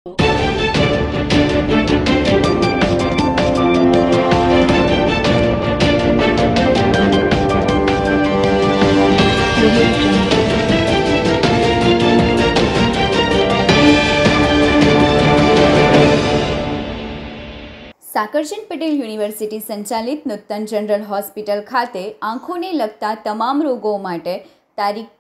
Sakarchand Patel university સંચાલિત નૂતન general hospital ખાતે આંખોને લગતા તમામ રોગો માટે તારીખ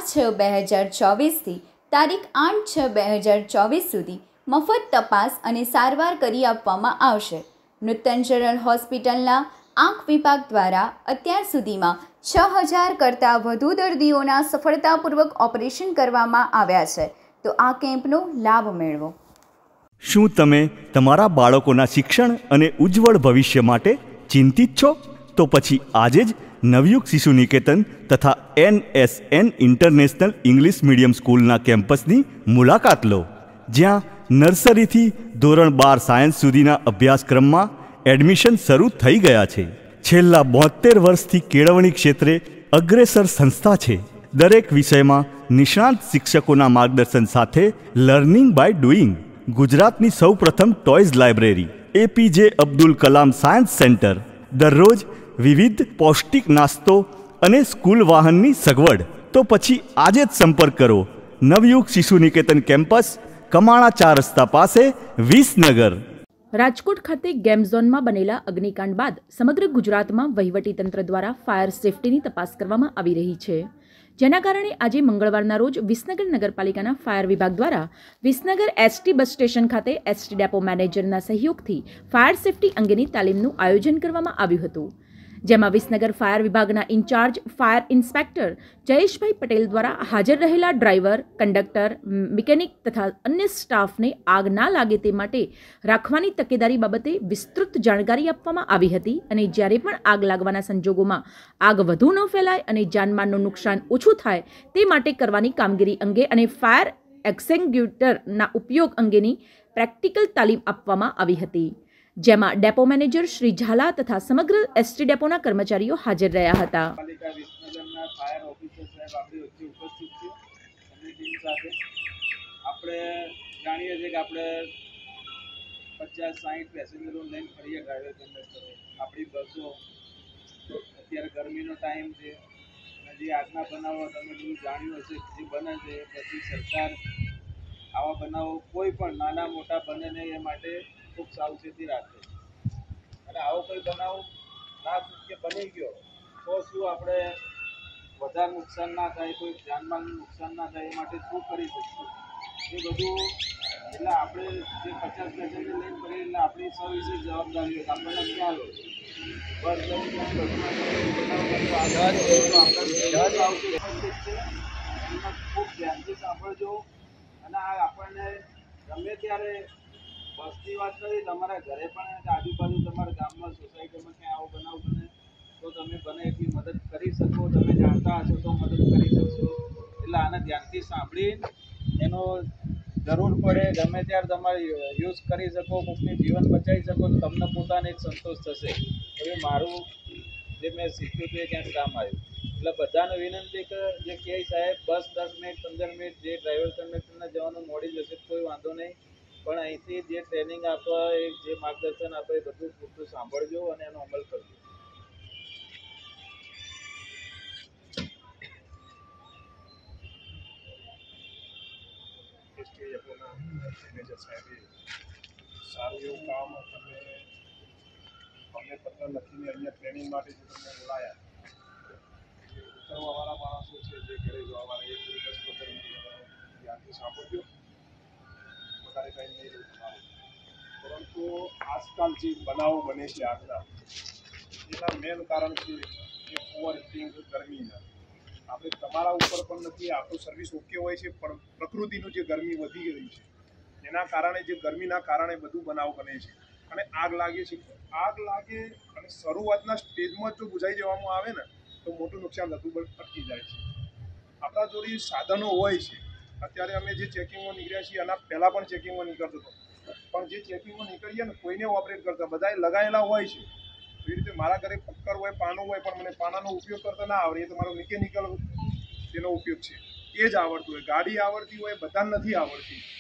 4/6/2024થી તારીખ 8/6/2024 સુધી મફત તપાસ અને સારવાર કરી આપવામાં આવશે. નૂતન જનરલ હોસ્પિટલના આંખ વિભાગ દ્વારા અત્યાર સુધીમાં 6000 કરતાં વધુ દર્દીઓના સફળતાપૂર્વક ઓપરેશન કરવામાં આવ્યા છે. તો આ કેમ્પનો લાભ મેળવો. શું તમે તમારા બાળકોના શિક્ષણ અને ઉજ્જવળ ભવિષ્ય માટે ચિંતિત છો? તો પછી આજે જ નવયુગ શિશુ નિકેતન તથા NSN ઇન્ટરનેશનલ ઇંગ્લિશ મીડિયમ સ્કૂલના કેમ્પસની મુલાકાત લો, જ્યાં નર્સરીથી ધોરણ 12 સાયન્સ સુધીના અભ્યાસક્રમમાં એડમિશન શરૂ થઈ ગયા છે. છેલ્લા 72 વર્ષથી કેળવણી ક્ષેત્રે અગ્રેસર સંસ્થા છે. દરેક વિષયમાં નિષ્ણાત શિક્ષકોના માર્ગદર્શન સાથે લર્નિંગ બાય ડુઈંગ. ગુજરાતની સૌપ્રથમ toys library, APJ Abdul Kalam science centre, દરરોજ વિવિધ પૌષ્ટિક નાસ્તો અને સ્કૂલ વાહનની સગવડ. તો પછી આજે જ સંપર્ક કરો. નવયુગ શિશુ નિકેતન કેમ્પસ, કમાણા 4 રસ્તા પાસે, વિસનગર. રાજકોટ ખાતે ગેમ ઝોનમાં બનેલા અગ્નિકાંડ બાદ સમગ્ર ગુજરાતમાં વહીવટીતંત્ર દ્વારા ફાયર સેફટીની તપાસ કરવામાં આવી રહી છે, જેના કારણે આજે મંગળવારના રોજ વિસનગર નગરપાલિકાના ફાયર વિભાગ દ્વારા વિસનગર ST બસ સ્ટેશન ખાતે ST ડેપો મેનેજરના સહયોગથી ફાયર સેફટી અંગેની તાલીમનું આયોજન કરવામાં આવ્યું હતું, જેમાં વિસનગર ફાયર વિભાગના incharge fire inspector Jayeshbhai Patel દ્વારા હાજર રહેલા ડ્રાઈવર, કંડક્ટર, મિકેનિક તથા અન્ય સ્ટાફને આગ ના લાગે તે માટે રાખવાની તકેદારી બાબતે વિસ્તૃત જાણકારી આપવામાં આવી હતી અને જ્યારે પણ આગ લાગવાના સંજોગોમાં આગ વધુ ન ફેલાય અને જાનમાલનું નુકસાન ઓછું થાય તે માટે કરવાની કામગીરી અંગે અને ફાયર એક્સટિંગ્યુશરના ઉપયોગ અંગેની પ્રેક્ટિકલ તાલીમ આપવામાં આવી હતી, જેમાં ડેપો મેનેજર શ્રી ઝાલા તથા સમગ્ર ST ડેપોના કર્મચારીઓ હાજર રહ્યા હતા. આપણે જાણીએ છીએ કે આપણે 50-60 પેસેન્જરો લઈને ફરીએ ડ્રાઈવર કંડક્ટરો. આપણી બસો અત્યારે ગરમીનો ટાઈમ છે અને જે આગના બનાવો તમે બધું જાણ્યું હશે જે બને છે, પછી સરકાર આવા બનાવો કોઈ પણ નાના મોટા બને નહીં એ માટે ખૂબ સાવચેતી રાખે. અને આવો કોઈ બનાવ ના કે બની ગયો તો શું આપણે વધારે નુકસાન ના થાય, કોઈ જાનમાલનું નુકસાન ના થાય એ માટે શું કરી શકીએ એ બધું. એટલે આપણે જે 50 પેસેન્જર લઈને કરીએ એટલે આપણી સવિશેષ જવાબદારી હોય. આપણને ખ્યાલ હોય બસ ખૂબ ધ્યાનથી સાંભળજો. અને આ આપણને ગમે ત્યારે બસની વાત કરી, તમારા ઘરે પણ આજુબાજુ તમારા ગામમાં સોસાયટીમાં ક્યાં આવો બનાવ બને તો તમે બને એટલી મદદ કરી શકો. તમે જાણતા હશો તો મદદ કરી શકશો. એટલે આને ધ્યાનથી સાંભળી એનો જરૂર પડે ગમે ત્યારે તમારે યુઝ કરી શકો, કોઈકનું જીવન બચાવી શકો તો તમને પોતાને એક સંતોષ થશે હવે મારું જે મેં શીખ્યું હતું એ ક્યાંક કામ આવ્યું. એટલે બધાને વિનંતી કે જે કહે સાહેબ બસ 10 મિનિટ 15 મિનિટ જે ડ્રાઈવર કંડક્ટરના જવાનું મોડી જશે કોઈ વાંધો નહીં, પણ અહીંથી જે ટ્રેનિંગ આપવા એ જે માર્ગદર્શન આપે એ બધું પૂરતું સાંભળજો અને એનો અમલ કરજો. સારું એવું કામ તમે અમને પત્ર લખીને અહીંયા ટ્રેનિંગ માટે જે તમને બોલાયા ઉતરવાવાળા માણસો છે જે ઘરે જવાવાળા એ 10-15 મિનિટ ધ્યાનથી સાંભળજો. વધારે કંઈ નહીં રહ્યું તમારું. પરંતુ આજકાલ જે બનાવો બને છે આગના એના મેન કારણ છે કે ઓવર હીટિંગ, ગરમીના. આપણે તમારા ઉપર પણ નથી, આખું સર્વિસ ઓકે હોય છે, પણ પ્રકૃતિનું જે ગરમી વધી ગઈ છે એના કારણે જે ગરમીના કારણે બધું બનાવ બને છે અને આગ લાગે છે. આગ લાગે અને શરૂઆતના સ્ટેજમાં જો બુઝાઈ દેવામાં આવે ને તો મોટું નુકસાન થતું અટકી જાય છે. આપણા જોડે સાધનો હોય છે. અત્યારે અમે જે ચેકિંગમાં નીકળ્યા છીએ એના પહેલાં પણ ચેકિંગમાં નીકળતો હતો, પણ જે ચેકિંગમાં નીકળીએ ને કોઈને ઓપરેટ કરતા બધાએ લગાવેલા હોય છે. એવી રીતે મારા ઘરે પક્કર હોય, પાનું હોય, પણ મને પાનાનો ઉપયોગ કરતા ના આવડે. એ તો મારો મિકેનિકલ જેનો ઉપયોગ છે એ જ આવડતું હોય. ગાડી આવડતી હોય બધા નથી આવડતી.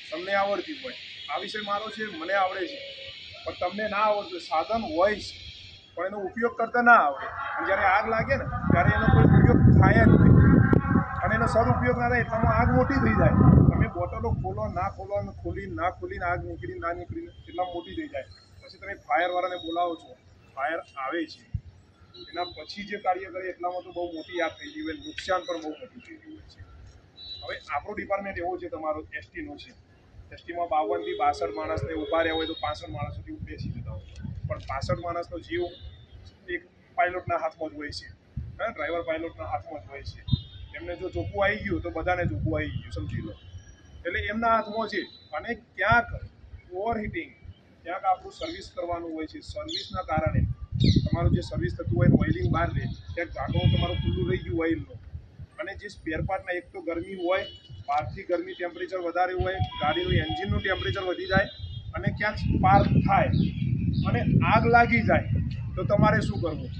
તમને આવડતી હોય, આ વિષય મારો છે, મને આવડે છે, પણ તમને ના આવડતું સાધન હોય છે પણ એનો ઉપયોગ કરતા ના આવડે, અને જ્યારે આગ લાગે ને ત્યારે એનો કોઈ ઉપયોગ થાય જ નહીં, અને એનો સદુપયોગ ના થાય એટલામાં આગ મોટી થઈ જાય. તમે બોટલો ખોલો ના ખોલો અને ખોલીને આગ નીકળી ના નીકળીને એટલા મોટી થઈ જાય. પછી તમે ફાયરવાળાને બોલાવો છો, ફાયર આવે છે, એના પછી જે કાર્ય કરે એટલામાં તો બહુ મોટી આગ થઈ ગઈ હોય, નુકસાન પણ બહુ મોટું થઈ ગયું હોય છે. હવે આપણો ડિપાર્ટમેન્ટ એવો છે, તમારો એસટીનો છે, એસટીમાં 52 થી 62 માણસને ઊભા રહ્યા હોય તો 65 માણસ સુધી બેસી જતા હોય, પણ 65 માણસનો જીવ એક પાયલોટના હાથમાં જ હોય છે, ડ્રાઈવર પાયલોટના હાથમાં જ હોય છે. એમને જો ચોખ્ખું આવી ગયું તો બધાને ચોખ્ખું આવી ગયું, સમજી લો. એટલે એમના હાથમાં છે. અને ક્યાંક ઓવરહીટિંગ, ક્યાંક આપણું સર્વિસ કરવાનું હોય છે, સર્વિસના કારણે તમારું જે સર્વિસ થતું હોય ઓઇલિંગ બહાર રહે, ક્યાંક ઢાંકણું તમારું ખુલ્લું રહી ગયું ઓઇલનું, અને જે સ્પેર પાર્ટના એક તો ગરમી હોય, બહારથી ગરમી ટેમ્પરેચર વધારે હોય, ગાડીનું એન્જિનનું ટેમ્પરેચર વધી જાય, અને ક્યાંક સ્પાર્ક થાય અને આગ લાગી જાય તો તમારે શું કરવું?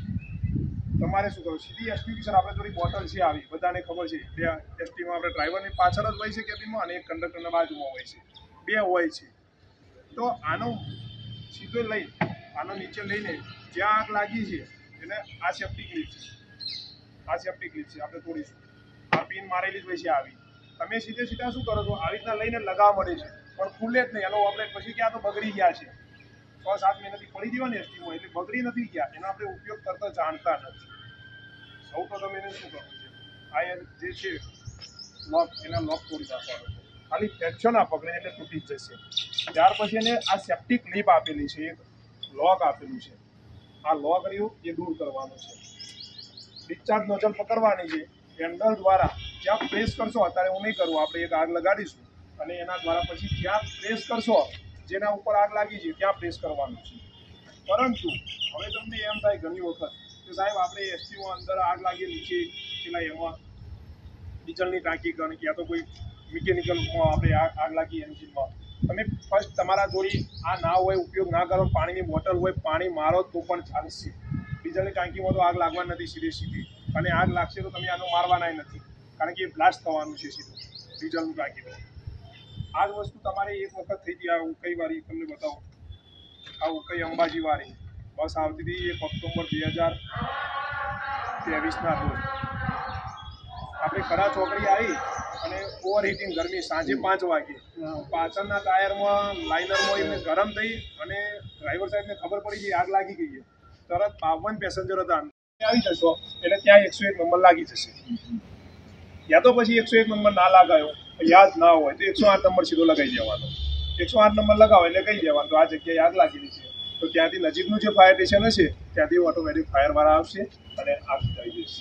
સીધી એસટી આપણે થોડી બોટલ છે આવી, બધાને ખબર છે, એસટીમાં આપણે ડ્રાઈવરની પાછળ જ હોય છે કેબિનમાં, અને એક કંડક્ટરના બાજુમાં હોય છે, 2 હોય છે. તો આનો સીધો આનો નીચે લઈને જ્યાં આગ લાગી છે એને આ સેફ્ટી ક્લિપ છે, આપણે તોડીશું. આ પિન મારેલી જ હોય છે આવી. તમે સીધા શું કરો છો? આવી રીતના લઈને લગાવવા મળે છે, પણ ખુલે જ નહીં. એનો ઓપરેટ પછી ક્યાં તો બગડી ગયા છે, 6-7 મહિનાથી પડી દેવા ને એસટીમાં, એટલે બગડી નથી ગયા, એનો આપણે ઉપયોગ કરતા જાણતા નથી. સૌ પ્રથમ એને શું કરવું છે? આ જે છે લોક, એના લોક તોડી નાખવાનો છે. ખાલી ફ્રેક્શન ના પકડે એટલે તૂટી જ જશે. ત્યાર પછી એને આ સેફ્ટી ક્લિપ આપેલી છે, એક લોક આપેલું છે, આ લોક રહ્યું એ દૂર કરવાનું છે. ડિસ્ચાર્જ નોઝલ પકડવાની છે, હેન્ડલ દ્વારા જ્યાં પ્રેસ કરશો, અત્યારે હું નહીં કરું, આપણે એક આગ લગાડીશું અને એના દ્વારા પછી જ્યાં પ્રેસ કરશો, જેના ઉપર આગ લાગી છે ત્યાં પ્રેસ કરવાનું છે. પરંતુ હવે તમને એમ થાય ઘણી વખત કે સાહેબ આપણે એસટીમાં અંદર આગ લાગી, નીચે પેલા એમાં ડીઝલની ટાંકી ગણ, યા તો કોઈ મિકેનિકલમાં આપણે આગ લાગી એન્જિનમાં, તમે ફર્સ્ટ તમારા જોડી આ ના હોય, ઉપયોગ ના કરો, પાણીની બોટલ હોય, પાણી મારો તો પણ ચાલશે. ડીઝલની ટાંકીમાં તો આગ લાગવાની નથી સીધી, અને આગ લાગશે તો તમે આનો મારવાના નથી, કારણ કે એ બ્લાસ્ટ થવાનું છે સીધું ડીઝલનું ટાંકીમાં. આ જ વસ્તુ તમારે એક વખત થઈ ગઈ. આ ઉકઈ વાળી તમને બતાવું, આ ઉકઈ અંબાજી વાળી બસ આવતી હતી 1 ઓક્ટોબર 2023ના રોજ. આપણે ખરા ચોકડી આવી અને ઓવરહીટિંગ ગરમી, સાંજે 5 વાગે, પાછળના ટાયરમાં લાઇનરમાં એમને ગરમ થઈ અને ડ્રાઈવર સાહેબને ખબર પડી ગઈ આગ લાગી ગઈ છે. તરત 52 પેસેન્જર હતા, આવી જશો એટલે ત્યાં 101 નંબર લાગી જશે. યા તો પછી 101 નંબર ના લાગાયો, યાદ ના હોય તો 108 નંબર સીધો લગાવી દેવાનો. 108 નંબર લગાવો એટલે કહી દેવાનું તો આ જગ્યાએ આગ લાગેલી છે, તો ત્યાંથી નજીકનું જે ફાયર સ્ટેશન હશે ત્યાંથી ઓટોમેટિક ફાયરવાળા આવશે અને આગ બુઝાવી દેશે.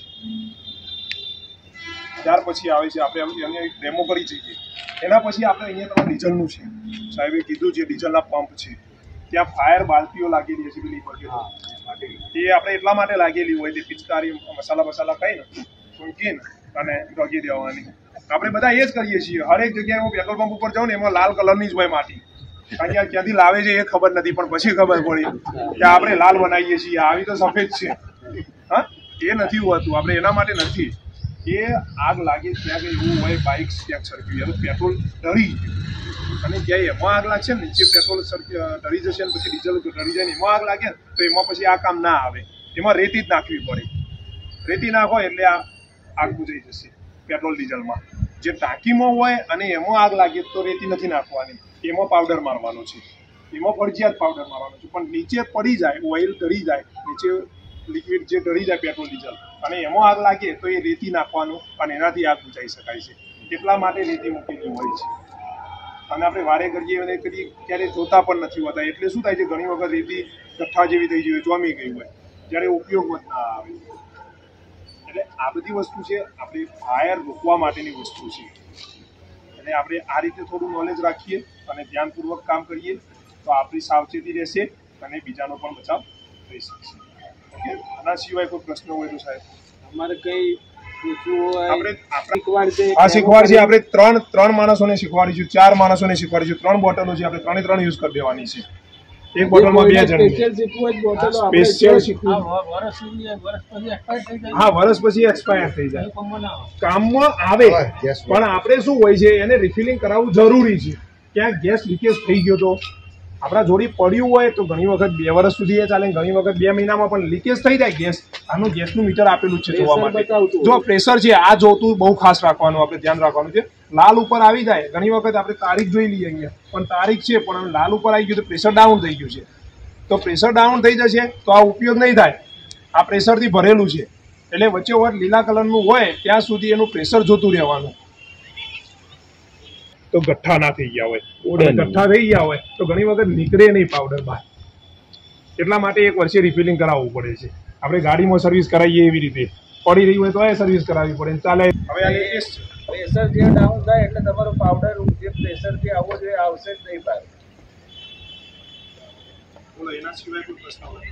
ત્યાર પછી આવે છે, આપણે અહીંયા એક ડેમો કરી જઈએ. એના પછી આપણે અહીંયા તમારે ડીઝલનું છે, સાહેબે કીધું જે ડીઝલના પંપ છે ત્યાં ફાયર બાલ્ટીઓ લાગેલી હશે પેલી પર, એ આપણે એટલા માટે લાગેલી હોય તે પિચકારી મસાલા ખાઈને મૂકીને અને ડોગી દેવાની. આપણે બધા એ જ કરીએ છીએ. હરેક જગ્યાએ હું પેટ્રોલ પંપ ઉપર જાઉં ને એમાં લાલ કલરની જ હોય માટી, કારણ કે ક્યાંથી લાવે છે એ ખબર નથી, પણ પછી ખબર પડી કે આપણે લાલ બનાવીએ છીએ, આવી તો સફેદ છે. હા, એ નથી હોતું, આપણે એના માટે નથી. એ આગ લાગે ત્યાં કંઈ એવું હોય, બાઇક ક્યાંક સરક્યું, એનું પેટ્રોલ ડરી ગયું, અને ક્યાંય એમાં આગ લાગશે ને, નીચે પેટ્રોલ ડરી જશે ને પછી ડીઝલ ડરી જાય ને એમાં આગ લાગે ને તો એમાં પછી આ કામ ના આવે. એમાં રેતી જ નાખવી પડે. રેતી નાખો એટલે આ આગ બુઝાઈ જશે. પેટ્રોલ ડીઝલમાં જે ટાંકીમાં હોય અને એમાં આગ લાગે તો રેતી નથી નાખવાની, એમાં પાવડર મારવાનો છે, એમાં ફરજિયાત પાવડર મારવાનો છે. પણ નીચે પડી જાય, ઓઇલ ડરી જાય, નીચે લિક્વિડ જે ડરી જાય પેટ્રોલ ડીઝલ, અને એમાં આગ લાગે તો એ રેતી નાખવાનું અને એનાથી આગ બુઝાઈ શકાય છે. એટલા માટે રેતી મૂકેલી હોય છે. અને આપણે વારે કરીએ અને ક્યારેય જોતા પણ નથી હોતા, એટલે શું થાય છે ઘણી વખત રેતી ગઠ્ઠા જેવી થઈ ગઈ હોય, ચોમી ગઈ હોય, જ્યારે ઉપયોગમાં ના આવે. એટલે આ બધી વસ્તુ છે, આપણે ફાયર રોકવા માટેની વસ્તુ છે. અને આપણે આ રીતે થોડું નોલેજ રાખીએ અને ધ્યાનપૂર્વક કામ કરીએ તો આપણી સાવચેતી રહેશે અને બીજાનો પણ બચાવ થઈ શકશે. ઓકે, આના સિવાય કોઈ પ્રશ્ન હોય તો સાહેબ અમારે કઈ પૂછવું હોય? આપણે શીખવાડ છે. આપણે ત્રણ માણસોને શીખવાડીશું, 4 માણસોને શીખવાડીશું. 3 બોટલો છે, આપણે 3 યુઝ કરી દેવાની છે. એક બોટલમાં 2 જણ. સ્પેશિયલ શીખવું. હા, વર્ષ પછી એક્સપાયર થઈ જાય, કામમાં આવે, પણ આપણે શું હોય છે એને રિફિલિંગ કરાવવું જરૂરી છે. ક્યાંક ગેસ લીકેજ થઈ ગયો તો આપણા જોડે પડ્યું હોય તો ઘણી વખત 2 વર્ષ સુધી એ ચાલે, ઘણી વખત 2 મહિનામાં પણ લીકેજ થઈ જાય ગેસ. આનું ગેસનું મીટર આપેલું છે જોવા માટે. જો પ્રેશર છે આ જોતું બહુ ખાસ રાખવાનું, આપણે ધ્યાન રાખવાનું છે. લાલ ઉપર આવી જાય, ઘણી વખત આપણે તારીખ જોઈ લઈએ અહીંયા, પણ તારીખ છે પણ લાલ ઉપર આવી ગયું તો પ્રેશર ડાઉન થઈ ગયું છે. તો પ્રેશર ડાઉન થઈ જશે તો આ ઉપયોગ નહીં થાય. આ પ્રેશરથી ભરેલું છે એટલે વચ્ચે લીલા કલરનું હોય ત્યાં સુધી એનું પ્રેશર જોતું રહેવાનું. તો ગઠ્ઠા ના થઈ ગયા હોય, ગઠ્ઠા થઈ ગયા હોય તો ઘણી વખત નીકળે નહીં પાવડર બહાર. એટલા માટે 1 વર્ષે રિફિલિંગ કરાવવું પડે છે. આપણે ગાડીમાં સર્વિસ કરાવીએ એવી રીતે પડી રહી હોય તો એ સર્વિસ કરાવવી પડે ચાલે. હવે આ લેટેસ્ટ પ્રેશર જે ડાઉન થાય એટલે તમારો પાવડર જે પ્રેશરથી આવવો જોઈએ આવશે જ નહીં બહાર. બોલો એના સિવાય કોઈ પ્રશ્ન હોય?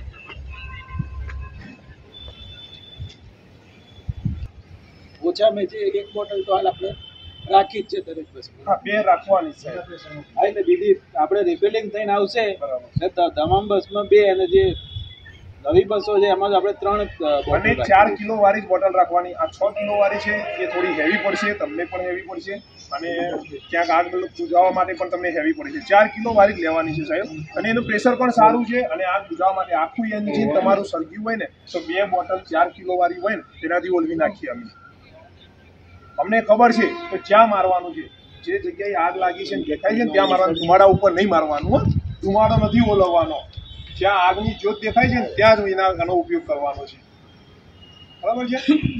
ઓછામાં એક બોટલ તો હાલ આપણે રાખી જ છે દરેક બસમાં. હા, 2 રાખવાની છે. હા, એટલે બીજી આપણે રિફિલિંગ થઈને આવશે એટલે તમામ બસમાં 2 અને જે નવી બસો છે એમાં આપણે 3 અને 4 કિલો વાળી જ બોટલ રાખવાની. આ 6 કિલો વાળી છે એ થોડી હેવી પડશે, તમને પણ હેવી પડશે અને ક્યાંક આગ બુઝાવવા માટે પણ તમને હેવી પડશે. 4 કિલો વાળી જ લેવાની છે સાહેબ. અને એનું પ્રેશર પણ સારું છે અને આગ બુઝાવવા માટે આખું એન્જિન તમારું સળગ્યું હોય ને તો 2 બોટલ 4 કિલો વાળી હોય ને તેનાથી ઓલવી નાખીએ અમે. અમને ખબર છે તો ક્યાં મારવાનું છે, જે જગ્યાએ આગ લાગી છે દેખાય છે ને ત્યાં મારવાનું. ધુમાડા ઉપર નહીં મારવાનું, ધુમાડો નથી ઓલવવાનો. જ્યાં આગની જ્યોત દેખાય છે ને ત્યાં જ આનો ઉપયોગ કરવાનો છે. बराबर है।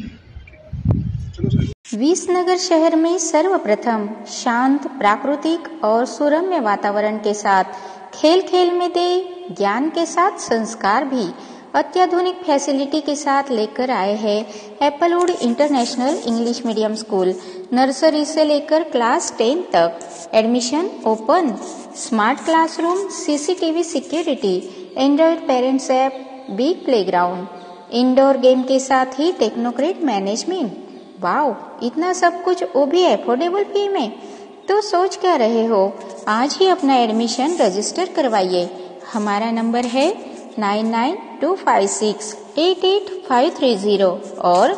विसनगर शहर में सर्वप्रथम शांत, प्राकृतिक और सुरम्य वातावरण के साथ खेल खेल में दे ज्ञान के साथ संस्कार भी अत्याधुनिक फैसिलिटी के साथ लेकर आए हैं Applewood international English medium school. Nursery से लेकर क्लास 10 तक admission open. Smart classroom, CCTV security, android parents app, big playground, indoor game के साथ ही टेक्नोक्रेट मैनेजमेंट। वाओ, इतना सब कुछ वो भी एफोर्डेबल फी में। तो सोच क्या रहे हो, आज ही अपना एडमिशन रजिस्टर करवाइए। हमारा नंबर है 9925688530 और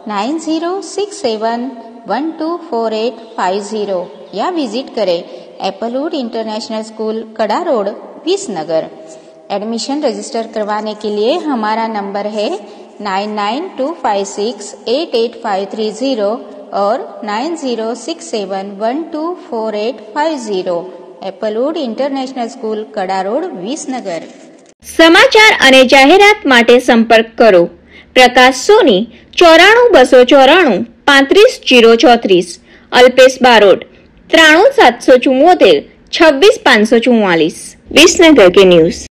9067124850 या विजिट करें Applewood international school, Kada road, Visnagar. Admission register करवाने के लिए हमारा नंबर है 9925688530 और 9067124850। Applewood international school, Kada road, Visnagar. સમાચાર અને જાહેરાત માટે સંપર્ક કરો પ્રકાશ સોની 94 294 35 034, અલ્પેશ બારોટ 93 774 26 544। વિસનગર કે ન્યૂઝ।